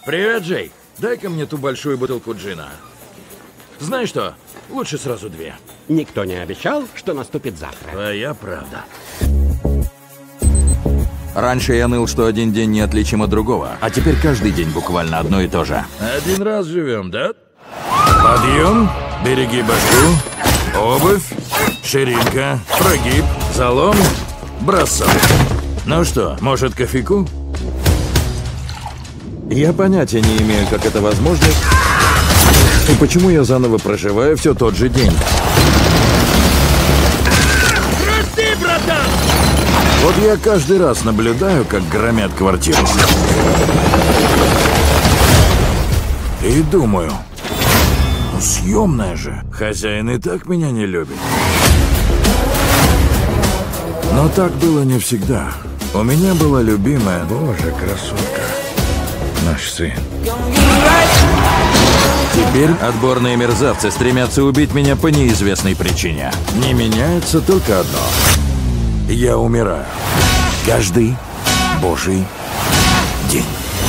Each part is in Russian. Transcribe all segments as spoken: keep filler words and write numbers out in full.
Привет, Джей. Дай-ка мне ту большую бутылку джина. Знаешь что? Лучше сразу две. Никто не обещал, что наступит завтра. Твоя правда. Раньше я ныл, что один день неотличим от другого, а теперь каждый день буквально одно и то же. Один раз живем, да? Подъем, береги башку, обувь, ширинка, прогиб, залом, бросок. Ну что, может, кофейку? Я понятия не имею, как это возможно, и почему я заново проживаю все тот же день. Прости, братан! Вот я каждый раз наблюдаю, как громят квартиру. И думаю, ну съемная же, хозяин и так меня не любит. Но так было не всегда. У меня была любимая, боже, красотка, наш сын. Теперь отборные мерзавцы стремятся убить меня по неизвестной причине. Не меняется только одно. Я умираю. Каждый божий день.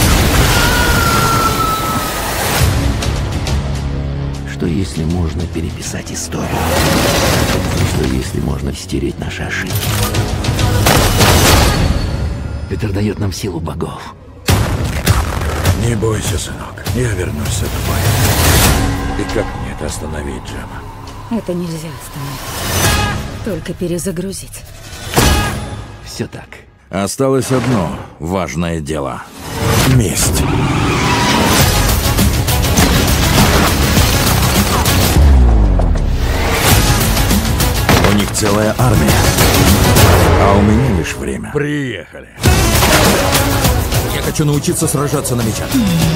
Что если можно переписать историю? Что если можно стереть наши ошибки? Это дает нам силу богов. Не бойся, сынок. Я вернусь за тобой. И как мне это остановить, Джема? Это нельзя остановить. Только перезагрузить. Все так. Осталось одно важное дело. Месть. У них целая армия, а у меня лишь время. Приехали. Я хочу научиться сражаться на мечах.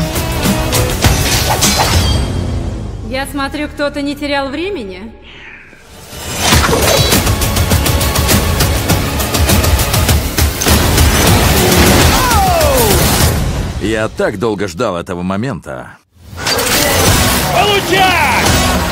Я смотрю, кто-то не терял времени. Я так долго ждал этого момента. Получай!